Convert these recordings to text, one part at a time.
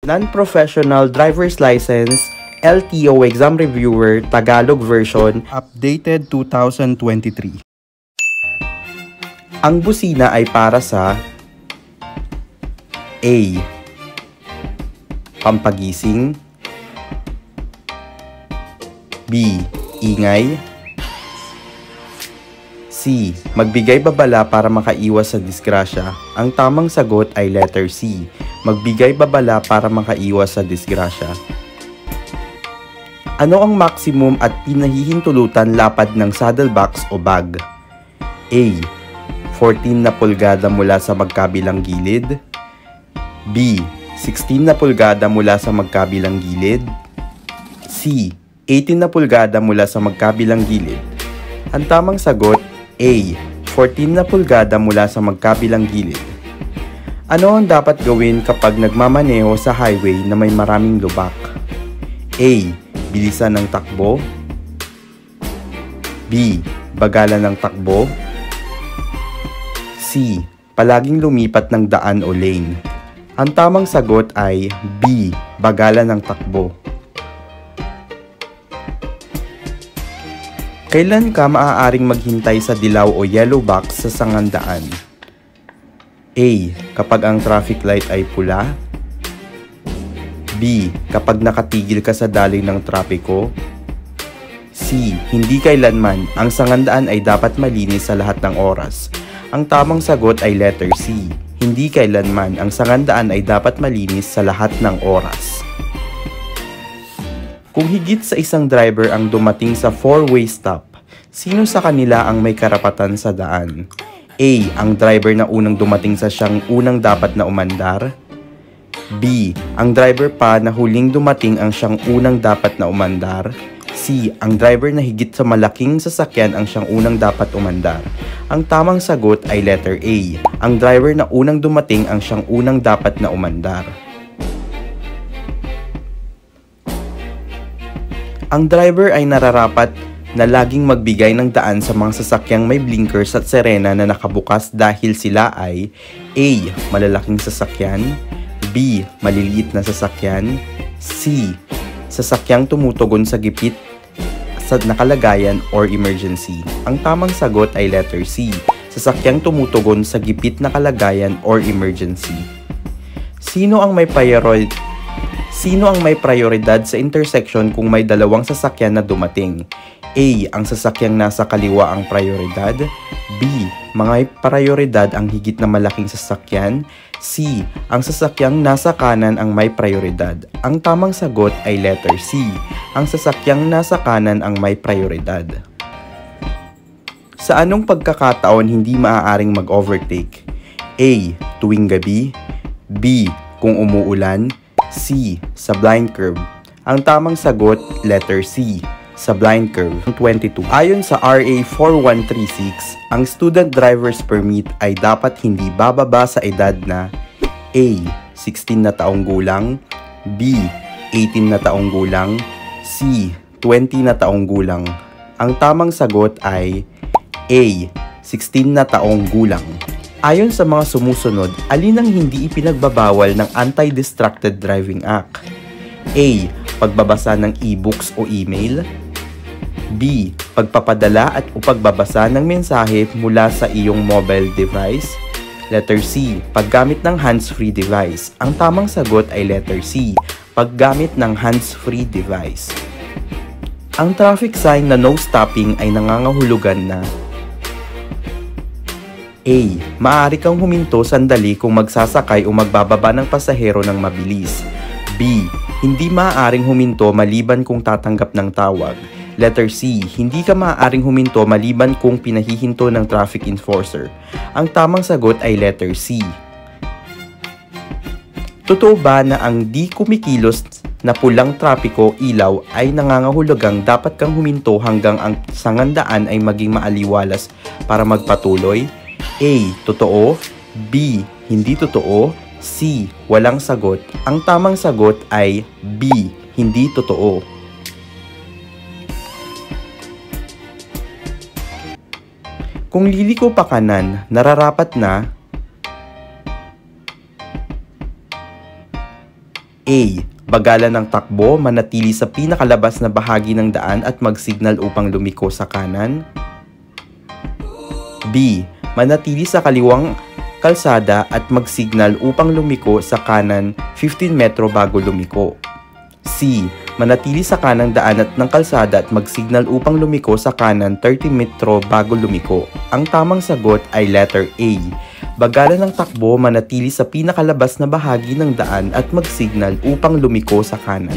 Non-Professional Driver's License LTO Exam Reviewer Tagalog version updated 2023. Ang busina ay para sa A. Pampagising. B. Ingay. C. Magbigay babala para makaiwas sa disgrasya. Ang tamang sagot ay letter C. Magbigay babala para makaiwas sa disgrasya. Ano ang maximum at pinahihintulutan lapad ng saddlebags o bag? A. 14 na pulgada mula sa magkabilang gilid. B. 16 na pulgada mula sa magkabilang gilid. C. 18 na pulgada mula sa magkabilang gilid. Ang tamang sagot, A. 14 na pulgada mula sa magkabilang gilid. Ano ang dapat gawin kapag nagmamaneho sa highway na may maraming lubak? A. Bilisan ng takbo. B. Bagalan ng takbo. C. Palaging lumipat ng daan o lane. Ang tamang sagot ay B. Bagalan ng takbo. Kailan ka maaaring maghintay sa dilaw o yellow box sa sangandaan? A. Kapag ang traffic light ay pula. B. Kapag nakatigil ka sa daloy ng trapiko. C. Hindi kailanman, ang sangandaan ay dapat malinis sa lahat ng oras. Ang tamang sagot ay letter C. Hindi kailanman, ang sangandaan ay dapat malinis sa lahat ng oras. Kung higit sa isang driver ang dumating sa four-way stop, sino sa kanila ang may karapatan sa daan? A. Ang driver na unang dumating sa siyang unang dapat na umandar. B. Ang driver pa na huling dumating ang siyang unang dapat na umandar. C. Ang driver na higit sa malaking sasakyan ang siyang unang dapat umandar. Ang tamang sagot ay letter A. Ang driver na unang dumating ang siyang unang dapat na umandar. Ang driver ay nararapat na laging magbigay ng daan sa mga sasakyang may blinkers at sirena na nakabukas dahil sila ay A. Malalaking sasakyan. B. Maliliit na sasakyan. C. Sasakyang tumutugon sa gipit sa nakalagayan or emergency. Ang tamang sagot ay letter C. Sasakyang tumutugon sa gipit na kalagayan or emergency. Sino ang may prioridad sa intersection kung may dalawang sasakyan na dumating? A. Ang sasakyang nasa kaliwa ang prioridad. B. Mga prioridad ang higit na malaking sasakyan. C. Ang sasakyang nasa kanan ang may prioridad. Ang tamang sagot ay letter C. Ang sasakyang nasa kanan ang may prioridad. Sa anong pagkakataon hindi maaaring mag-overtake? A. Tuwing gabi. B. Kung umuulan. C. Sa blind curve. Ang tamang sagot, letter C. Sa blind curve. 22. Ayon sa RA 4136, ang student driver's permit ay dapat hindi bababa sa edad na A. 16 na taong gulang. B. 18 na taong gulang. C. 20 na taong gulang. Ang tamang sagot ay A. 16 na taong gulang. Ayon sa mga sumusunod, alin ang hindi ipinagbabawal ng Anti-Distracted Driving Act? A. Pagbabasa ng e-books o email. B. Pagpapadala at o pagbabasa ng mensahe mula sa iyong mobile device. Letter C. Paggamit ng hands-free device. Ang tamang sagot ay letter C. Paggamit ng hands-free device. Ang traffic sign na no stopping ay nangangahulugan na A. Maaari kang huminto sandali kung magsasakay o magbababa ng pasahero ng mabilis. B. Hindi maaaring huminto maliban kung tatanggap ng tawag. Letter C. Hindi ka maaaring huminto maliban kung pinahihinto ng traffic enforcer. Ang tamang sagot ay letter C. Totoo ba na ang di kumikilos na pulang trapiko ilaw ay nangangahulugang dapat kang huminto hanggang ang sangandaan ay maging maaliwalas para magpatuloy? A. Totoo. B. Hindi totoo. C. Walang sagot. Ang tamang sagot ay B. Hindi totoo. Kung liliko pa kanan, nararapat na A. Bagalan ng takbo, manatili sa pinakalabas na bahagi ng daan at mag-signal upang lumiko sa kanan. B. Manatili sa kaliwang kalsada at mag-signal upang lumiko sa kanan 15 metro bago lumiko. C. Manatili sa kanang daan at ng kalsada at mag-signal upang lumiko sa kanan 30 metro bago lumiko. Ang tamang sagot ay letter A. Bagalan ng takbo, manatili sa pinakalabas na bahagi ng daan at mag-signal upang lumiko sa kanan.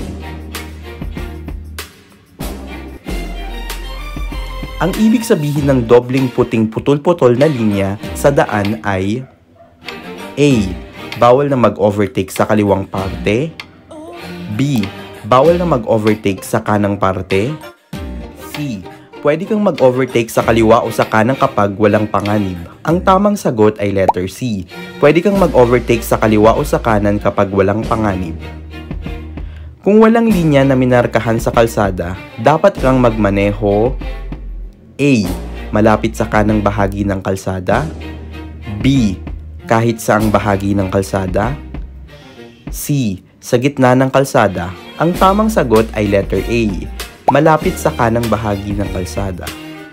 Ang ibig sabihin ng dobleng puting putol-putol na linya sa daan ay A. Bawal na mag-overtake sa kaliwang parte. B. Bawal na mag-overtake sa kanang parte. C. Pwede kang mag-overtake sa kaliwa o sa kanan kapag walang panganib. Ang tamang sagot ay letter C. Pwede kang mag-overtake sa kaliwa o sa kanan kapag walang panganib. Kung walang linya na minarkahan sa kalsada, dapat kang magmaneho A. Malapit sa kanang bahagi ng kalsada. B. Kahit saang bahagi ng kalsada. C. Sa gitna ng kalsada. Ang tamang sagot ay letter A. Malapit sa kanang bahagi ng kalsada.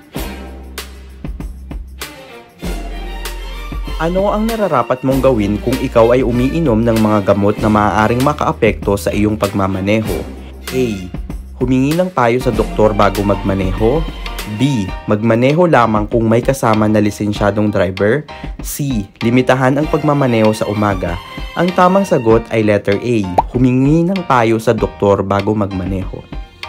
Ano ang nararapat mong gawin kung ikaw ay umiinom ng mga gamot na maaaring makaapekto sa iyong pagmamaneho? A. Humingi ng payo sa doktor bago magmaneho. B. Magmaneho lamang kung may kasama na lisensyadong driver. C. Limitahan ang pagmamaneho sa umaga. Ang tamang sagot ay letter A. Humingi ng payo sa doktor bago magmaneho.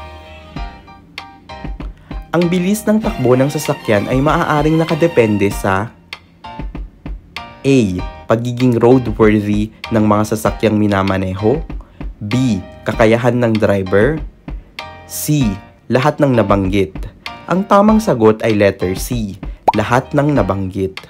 Ang bilis ng takbo ng sasakyan ay maaaring nakadepende sa A. Pagiging roadworthy ng mga sasakyang minamaneho. B. Kakayahan ng driver. C. Lahat ng nabanggit. Ang tamang sagot ay letter C. Lahat ng nabanggit.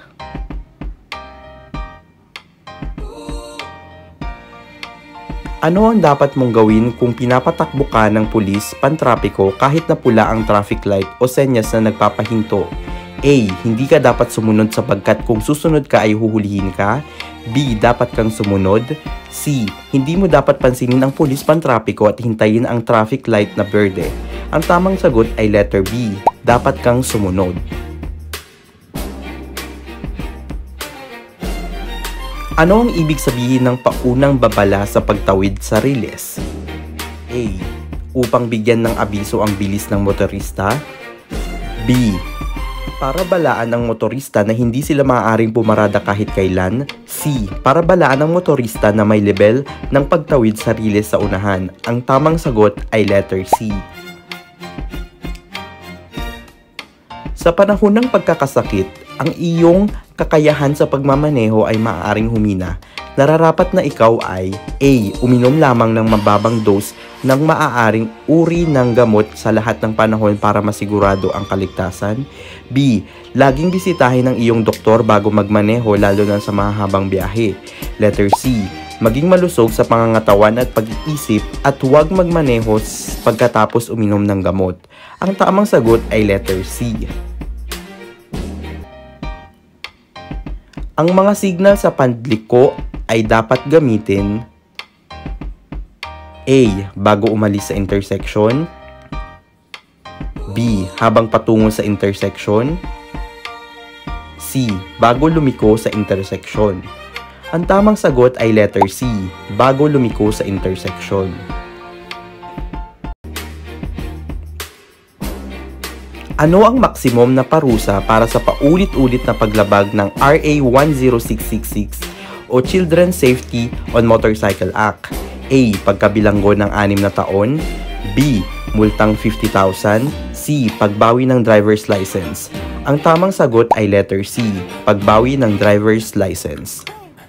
Ano ang dapat mong gawin kung pinapatakbo ka ng pulis pantrapiko kahit na pula ang traffic light o senyas na nagpapahinto? A. Hindi ka dapat sumunod sapagkat kung susunod ka ay huhulihin ka. B. Dapat kang sumunod. C. Hindi mo dapat pansinin ang pulis pantrapiko at hintayin ang traffic light na berde. Ang tamang sagot ay letter B. Dapat kang sumunod. Ano ang ibig sabihin ng paunang babala sa pagtawid sa riles? A. Upang bigyan ng abiso ang bilis ng motorista. B. Para balaan ang motorista na hindi sila maaaring pumarada kahit kailan. C. Para balaan ang motorista na may level ng pagtawid sa riles sa unahan. Ang tamang sagot ay letter C. Sa panahon ng pagkakasakit, ang iyong kakayahan sa pagmamaneho ay maaaring humina. Nararapat na ikaw ay A. Uminom lamang ng mababang dose ng maaaring uri ng gamot sa lahat ng panahon para masigurado ang kaligtasan. B. Laging bisitahin ang iyong doktor bago magmaneho lalo na sa mahahabang biyahe. Letter C. Maging malusog sa pangangatawan at pag-iisip at huwag magmaneho pagkatapos uminom ng gamot. Ang tamang sagot ay letter C. Ang mga signal sa panliko ay dapat gamitin A. Bago umalis sa intersection. B. Habang patungo sa intersection. C. Bago lumiko sa intersection. Ang tamang sagot ay letter C. Bago lumiko sa intersection. Ano ang maksimum na parusa para sa paulit-ulit na paglabag ng RA 10666 o Children's Safety on Motorcycle Act? A. Pagkabilanggo ng 6 na taon. B. Multang 50,000. C. Pagbawi ng driver's license. Ang tamang sagot ay letter C. Pagbawi ng driver's license.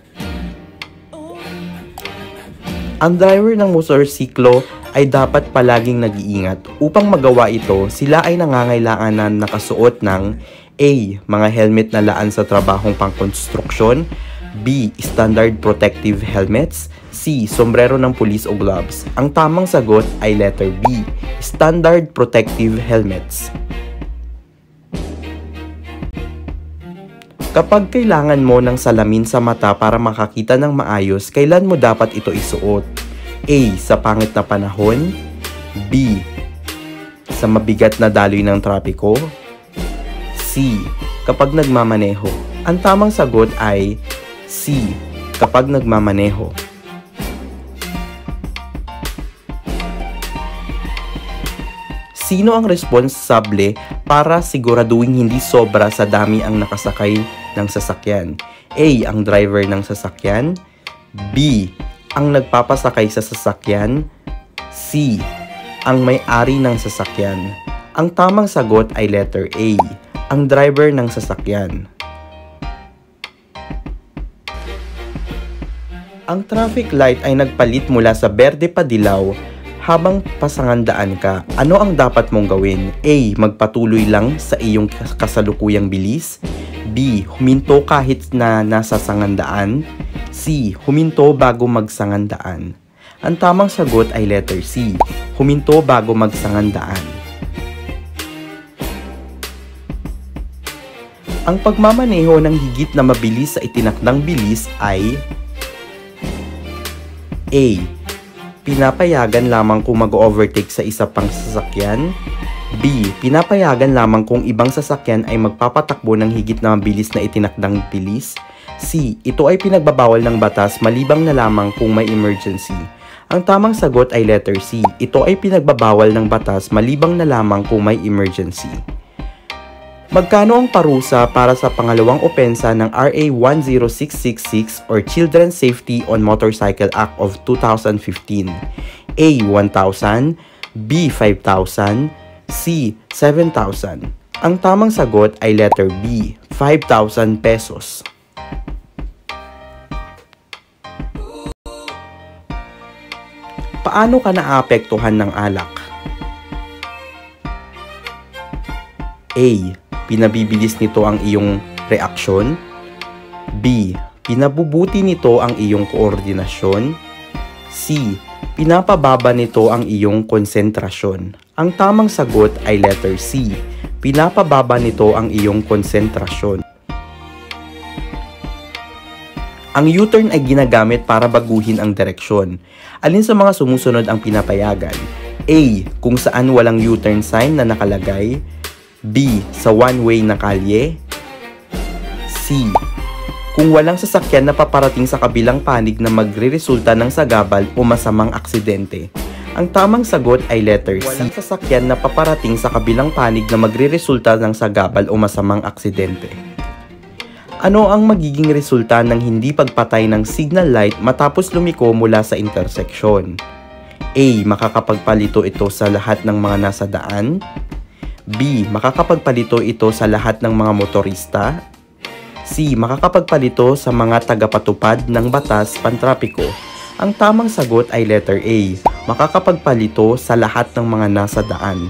Ang driver ng motorsiklo ay dapat palaging nag-iingat. Upang magawa ito, sila ay nangangailangan na nakasuot ng A. Mga helmet na laan sa trabahong pangkonstruksyon. B. Standard protective helmets. C. Sombrero ng pulis o gloves. Ang tamang sagot ay letter B. Standard protective helmets. Kapag kailangan mo ng salamin sa mata para makakita ng maayos, kailan mo dapat ito isuot? A. Sa pangit na panahon. B. Sa mabigat na daloy ng trapiko. C. Kapag nagmamaneho. Ang tamang sagot ay C. Kapag nagmamaneho. Sino ang responsable para siguraduhin hindi sobra sa dami ang nakasakay ng sasakyan? A. Ang driver ng sasakyan. B. Ang nagpapasakay sa sasakyan. C. Ang may-ari ng sasakyan. Ang tamang sagot ay letter A. Ang driver ng sasakyan. Ang traffic light ay nagpalit mula sa berde pa dilaw habang pasangandaan ka. Ano ang dapat mong gawin? A. Magpatuloy lang sa iyong kasalukuyang bilis. B. Huminto kahit na nasa sangandaan. C. Huminto bago magsangandaan. Ang tamang sagot ay letter C. Huminto bago magsangandaan. Ang pagmamaneho ng higit na mabilis sa itinakdang bilis ay A. Pinapayagan lamang kung mag-overtake sa isa pang sasakyan. B. Pinapayagan lamang kung ibang sasakyan ay magpapatakbo ng higit na mabilis na itinakdang bilis. C. Ito ay pinagbabawal ng batas malibang na lamang kung may emergency. Ang tamang sagot ay letter C. Ito ay pinagbabawal ng batas malibang na lamang kung may emergency. Magkano ang parusa para sa pangalawang opensa ng RA 10666 or Children's Safety on Motorcycle Act of 2015? A. 1,000. B. 5,000. C. 7,000. Ang tamang sagot ay letter B. 5,000 pesos. Paano ka naapektuhan ng alak? A. Pinabibilis nito ang iyong reaksyon. B. Pinabubuti nito ang iyong koordinasyon. C. Pinapababa nito ang iyong konsentrasyon. Ang tamang sagot ay letter C. Pinapababa nito ang iyong konsentrasyon. Ang U-turn ay ginagamit para baguhin ang direksyon. Alin sa mga sumusunod ang pinapayagan? A. Kung saan walang U-turn sign na nakalagay. B. Sa one-way na kalye. C. Kung walang sasakyan na paparating sa kabilang panig na magreresulta ng sagabal o masamang aksidente. Ang tamang sagot ay letter C. Walang sasakyan na paparating sa kabilang panig na magreresulta ng sagabal o masamang aksidente. Ano ang magiging resulta ng hindi pagpatay ng signal light matapos lumiko mula sa interseksyon? A. Makakapagpalito ito sa lahat ng mga nasa daan. B. Makakapagpalito ito sa lahat ng mga motorista. C. Makakapagpalito sa mga tagapatupad ng batas pantrapiko. Ang tamang sagot ay letter A. Makakapagpalito sa lahat ng mga nasa daan.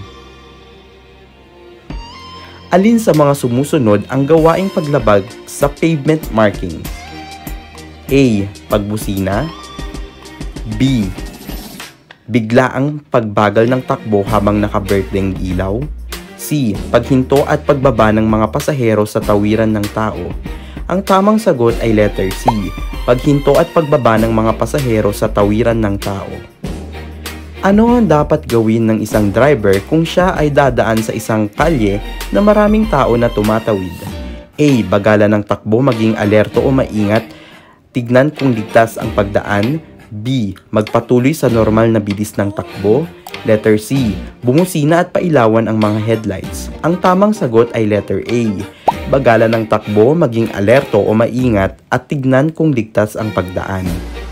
Alin sa mga sumusunod ang gawaing paglabag sa pavement marking? A. Pagbusina. B. Biglaang pagbagal ng takbo habang naka-birthday ilaw. C. Paghinto at pagbaba ng mga pasahero sa tawiran ng tao. Ang tamang sagot ay letter C. Paghinto at pagbaba ng mga pasahero sa tawiran ng tao. Ano ang dapat gawin ng isang driver kung siya ay dadaan sa isang kalye na maraming tao na tumatawid? A. Bagalan ng takbo, maging alerto o maingat. Tignan kung ligtas ang pagdaan. B. Magpatuloy sa normal na bilis ng takbo. Letter C. Bumusina at pailawan ang mga headlights. Ang tamang sagot ay letter A. Bagalan ng takbo, maging alerto o maingat at tignan kung ligtas ang pagdaan.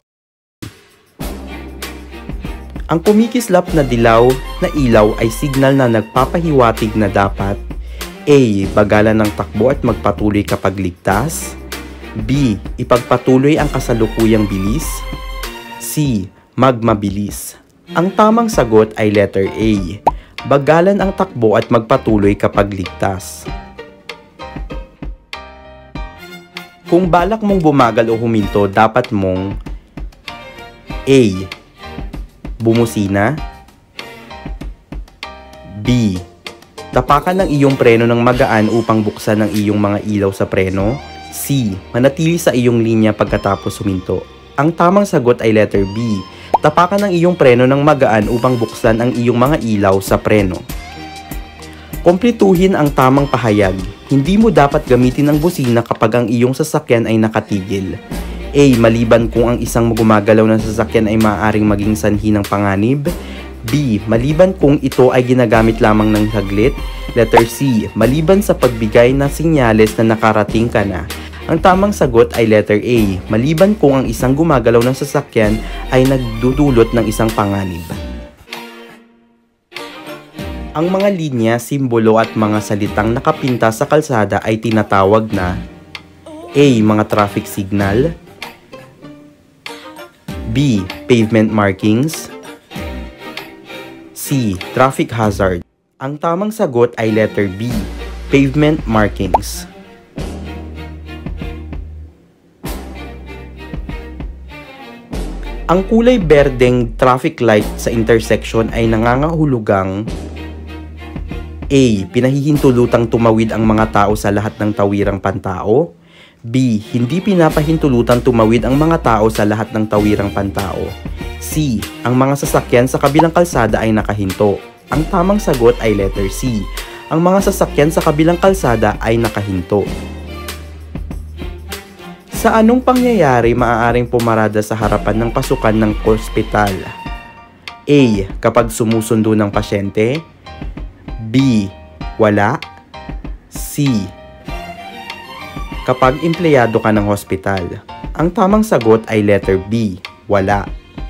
Ang kumikislap na dilaw na ilaw ay signal na nagpapahiwatig na dapat A. Bagalan ng takbo at magpatuloy kapag ligtas. B. Ipagpatuloy ang kasalukuyang bilis. C. Magmabilis. Ang tamang sagot ay letter A. Bagalan ang takbo at magpatuloy kapag ligtas. Kung balak mong bumagal o huminto, dapat mong A. Bumusina. B. Tapakan ng iyong preno ng magaan upang buksan ang iyong mga ilaw sa preno. C. Manatili sa iyong linya pagkatapos huminto. Ang tamang sagot ay letter B. Tapakan ang iyong preno ng magaan upang buksan ang iyong mga ilaw sa preno. Kumpletuhin ang tamang pahayag. Hindi mo dapat gamitin ang busina kapag ang iyong sasakyan ay nakatigil. A. Maliban kung ang isang gumagalaw na sasakyan ay maaaring maging sanhi ng panganib. B. Maliban kung ito ay ginagamit lamang ng saglit. Letter C. Maliban sa pagbigay ng sinyales na nakarating ka na. Ang tamang sagot ay letter A. Maliban kung ang isang gumagalaw ng sasakyan ay nagdudulot ng isang panganib. Ang mga linya, simbolo at mga salitang nakapinta sa kalsada ay tinatawag na A. Mga traffic signal, B. Pavement markings, C. Traffic hazard. Ang tamang sagot ay letter B. Pavement markings. Ang kulay berdeng traffic light sa intersection ay nangangahulugang A. Pinahihintulutang tumawid ang mga tao sa lahat ng tawirang pantao. B. Hindi pinapahintulutang tumawid ang mga tao sa lahat ng tawirang pantao. C. Ang mga sasakyan sa kabilang kalsada ay nakahinto. Ang tamang sagot ay letter C. Ang mga sasakyan sa kabilang kalsada ay nakahinto. Sa anong pangyayari maaaring pumarada sa harapan ng pasukan ng ospital? A. Kapag sumusundo ng pasyente. B. Wala. C. Kapag empleyado ka ng hospital. Ang tamang sagot ay letter B. Wala.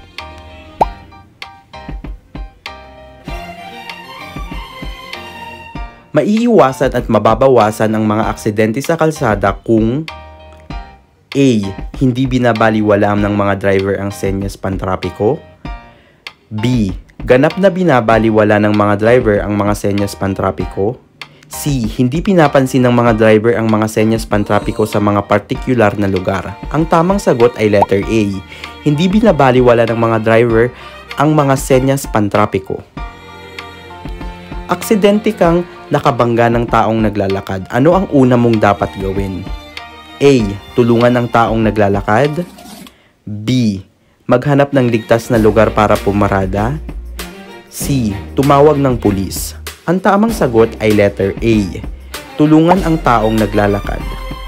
Maiiwasan at mababawasan ang mga aksidente sa kalsada kung A. Hindi binabaliwala ng mga driver ang senyas pantrapiko. B. Ganap na binabaliwala ng mga driver ang mga senyas pantrapiko. C. Hindi pinapansin ng mga driver ang mga senyas pantrapiko sa mga partikular na lugar. Ang tamang sagot ay letter A. Hindi binabaliwala ng mga driver ang mga senyas pantrapiko. Aksidente kang nakabangga ng taong naglalakad. Ano ang una mong dapat gawin? A. Tulungan ang taong naglalakad. B. Maghanap ng ligtas na lugar para pumarada. C. Tumawag ng pulis. Ang tamang sagot ay letter A. Tulungan ang taong naglalakad.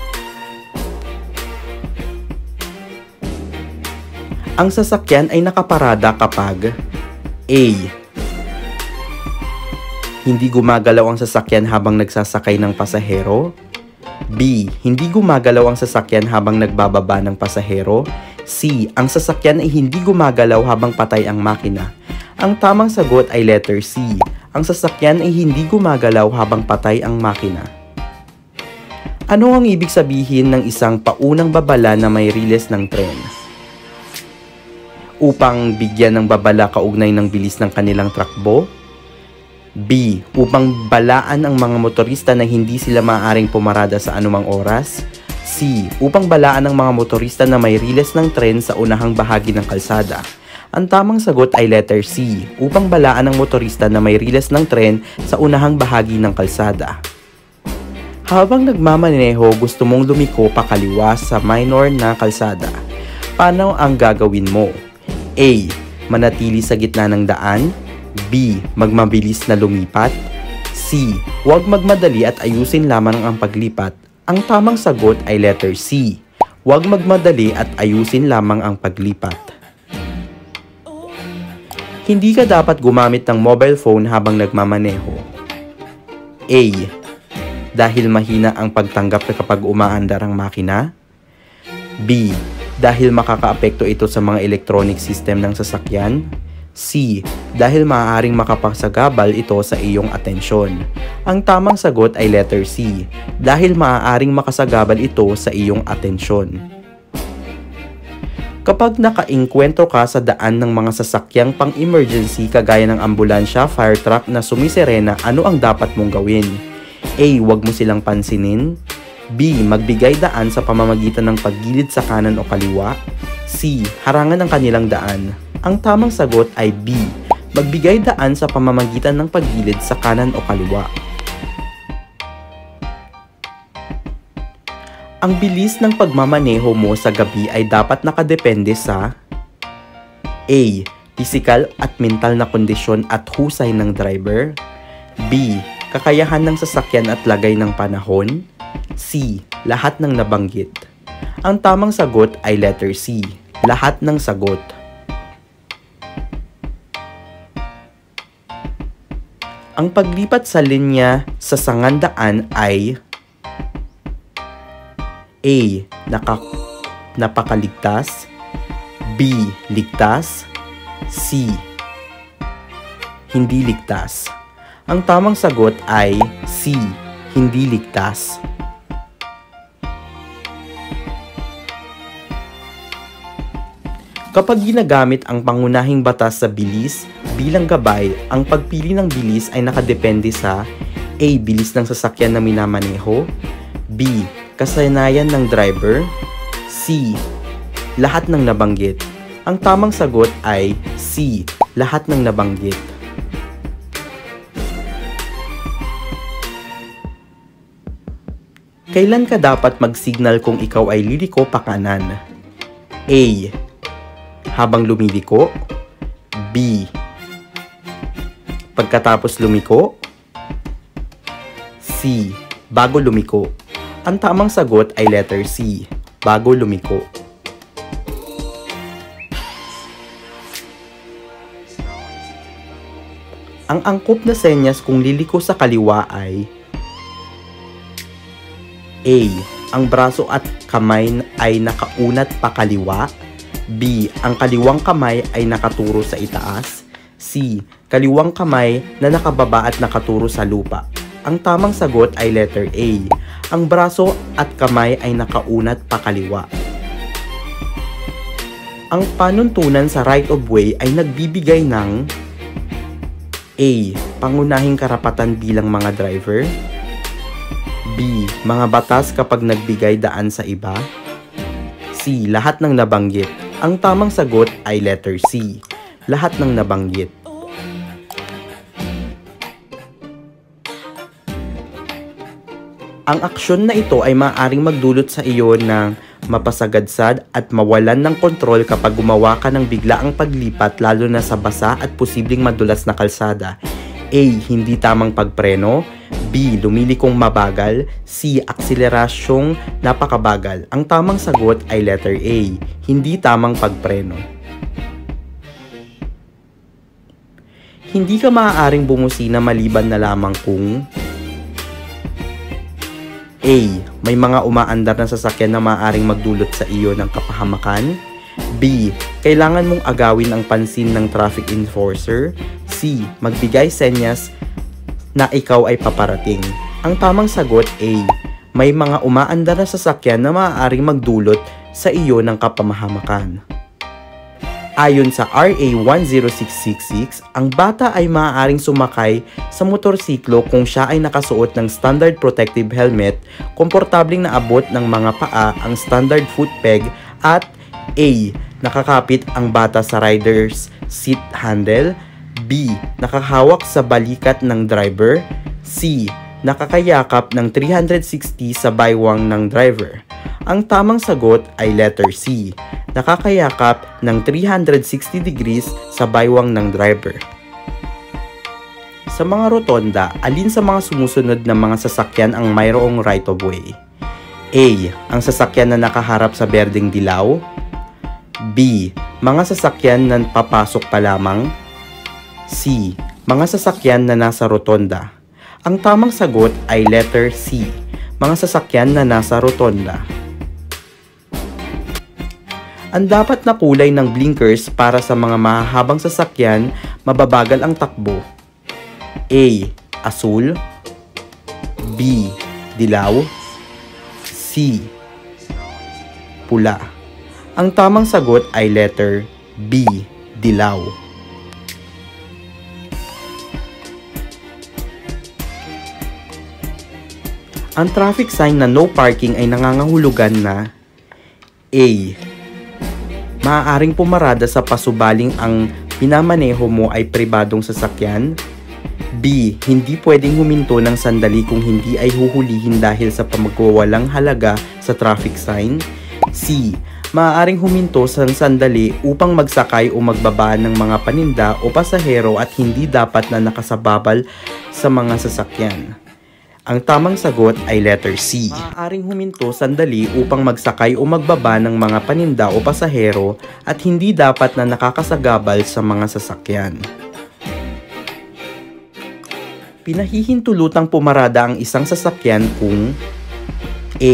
Ang sasakyan ay nakaparada kapag A. Hindi gumagalaw ang sasakyan habang nagsasakay ng pasahero. B. Hindi gumagalaw ang sasakyan habang nagbababa ng pasahero. C. Ang sasakyan ay hindi gumagalaw habang patay ang makina. Ang tamang sagot ay letter C. Ang sasakyan ay hindi gumagalaw habang patay ang makina. Ano ang ibig sabihin ng isang paunang babala na may riles ng tren? Upang bigyan ng babala kaugnay ng bilis ng kanilang takbo. B. Upang balaan ang mga motorista na hindi sila maaaring pumarada sa anumang oras. C. Upang balaan ang mga motorista na may riles ng tren sa unahang bahagi ng kalsada. Ang tamang sagot ay letter C. Upang balaan ang motorista na may riles ng tren sa unahang bahagi ng kalsada. Habang nagmamaneho, gusto mong lumiko pakaliwa sa minor na kalsada. Paano ang gagawin mo? A. Manatili sa gitna ng daan. B. Magmabilis na lumipat. C. Huwag magmadali at ayusin lamang ang paglipat. Ang tamang sagot ay letter C. Huwag magmadali at ayusin lamang ang paglipat. Hindi ka dapat gumamit ng mobile phone habang nagmamaneho. A. Dahil mahina ang pagtanggap kapag umaandar ang makina. B. Dahil makakaapekto ito sa mga electronic system ng sasakyan. C. Dahil maaaring makapagsagabal ito sa iyong atensyon. Ang tamang sagot ay letter C. Dahil maaaring makasagabal ito sa iyong atensyon. Kapag nakainkwentro ka sa daan ng mga sasakyang pang-emergency kagaya ng ambulansya, fire truck na sumiserena, ano ang dapat mong gawin? A. Huwag mo silang pansinin. B. Magbigay daan sa pamamagitan ng paggilid sa kanan o kaliwa. C. Harangan ang kanilang daan. Ang tamang sagot ay B. Magbigay daan sa pamamagitan ng paggilid sa kanan o kaliwa. Ang bilis ng pagmamaneho mo sa gabi ay dapat nakadepende sa A. Pisikal at mental na kondisyon at husay ng driver. B. Kakayahan ng sasakyan at lagay ng panahon. C. Lahat ng nabanggit. Ang tamang sagot ay letter C. Lahat ng sagot. Ang paglipat sa linya sa sangandaan ay A. Napakaligtas. B. Ligtas. C. Hindi ligtas. Ang tamang sagot ay C. Hindi ligtas. Kapag ginagamit ang pangunahing batas sa bilis bilang gabay, ang pagpili ng bilis ay nakadepende sa A. Bilis ng sasakyan na minamaneho. B. Kasanayan ng driver. C. Lahat ng nabanggit. Ang tamang sagot ay C. Lahat ng nabanggit. Kailan ka dapat mag-signal kung ikaw ay liliko pa kanan? A. Habang lumiliko. B. Pagkatapos lumiko. C. Bago lumiko. Ang tamang sagot ay letter C. Bago lumiko. Ang angkop na senyas kung liliko sa kaliwa ay A. Ang braso at kamay ay nakaunat pa kaliwa. B. Ang kaliwang kamay ay nakaturo sa itaas. C. Kaliwang kamay na nakababa at nakaturo sa lupa. Ang tamang sagot ay letter A. Ang braso at kamay ay nakaunat pa kaliwa. Ang panuntunan sa right of way ay nagbibigay ng A. Pangunahing karapatan bilang mga driver. B. Mga batas kapag nagbigay daan sa iba. C. Lahat ng nabanggit. Ang tamang sagot ay letter C. Lahat ng nabanggit. Ang aksyon na ito ay maaaring magdulot sa iyo ng mapasagadsad at mawalan ng kontrol kapag gumawa ka ng biglaang paglipat lalo na sa basa at posibleng madulas na kalsada. A. Hindi tamang pagpreno. B. Lumilikong mabagal. C. Akselerasyong napakabagal. Ang tamang sagot ay letter A. Hindi tamang pagpreno. Hindi ka maaaring bumusina maliban na lamang kung A. May mga umaandar na sasakyan na maaaring magdulot sa iyo ng kapahamakan. B. Kailangan mong agawin ang pansin ng traffic enforcer. C. Magbigay senyas na ikaw ay paparating. Ang tamang sagot A. May mga umaandar na sasakyan na maaaring magdulot sa iyo ng kapahamakan. Ayon sa RA 10666, ang bata ay maaaring sumakay sa motorsiklo kung siya ay nakasuot ng standard protective helmet, komportabling naabot ng mga paa ang standard foot peg at A. Nakakapit ang bata sa rider's seat handle. B. Nakahawak sa balikat ng driver. C. Nakakayakap ng 360 sa baywang ng driver. Ang tamang sagot ay letter C. Nakakayakap ng 360 degrees sa baywang ng driver. Sa mga rotonda, alin sa mga sumusunod na mga sasakyan ang mayroong right of way? A. Ang sasakyan na nakaharap sa berdeng dilaw. B. Mga sasakyan na papasok pa lamang. C. Mga sasakyan na nasa rotonda. Ang tamang sagot ay letter C. Mga sasakyan na nasa rotonda. Ang dapat na kulay ng blinkers para sa mga mahahabang sasakyan, mababagal ang takbo. A. Asul. B. Dilaw. C. Pula. Ang tamang sagot ay letter B. Dilaw. Ang traffic sign na no parking ay nangangahulugan na A. Maaaring pumarada sa pasubaling ang pinamaneho mo ay pribadong sasakyan. B. Hindi pwedeng huminto ng sandali kung hindi ay huhulihin dahil sa pamagwawalang halaga sa traffic sign. C. Maaaring huminto sa sandali upang magsakay o magbaba ng mga paninda o pasahero at hindi dapat na nakasababal sa mga sasakyan. Ang tamang sagot ay letter C. Maaaring huminto sandali upang magsakay o magbaba ng mga paninda o pasahero at hindi dapat na nakakasagabal sa mga sasakyan. Pinahihintulutang pumarada ang isang sasakyan kung A.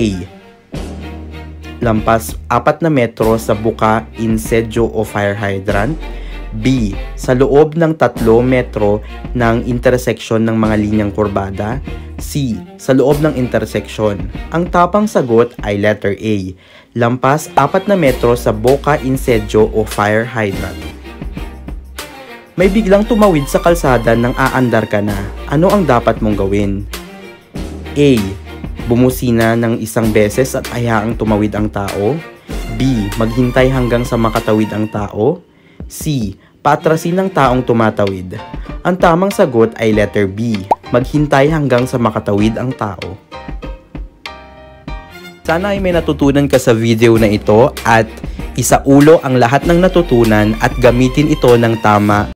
Lampas 4 na metro sa buka, insedyo o fire hydrant. B. Sa loob ng 3 metro ng intersection ng mga linyang kurbada. C. Sa loob ng intersection. Ang tapang sagot ay letter A. Lampas 4 na metro sa buka, insedyo o fire hydrant. May biglang tumawid sa kalsada nang aandar ka na. Ano ang dapat mong gawin? A. Bumusina ng isang beses at hayaang tumawid ang tao. B. Maghintay hanggang sa makatawid ang tao. C. Paatrasin ng taong tumatawid. Ang tamang sagot ay letter B. Maghintay hanggang sa makatawid ang tao. Sana ay may natutunan ka sa video na ito at isaulo ang lahat ng natutunan at gamitin ito ng tama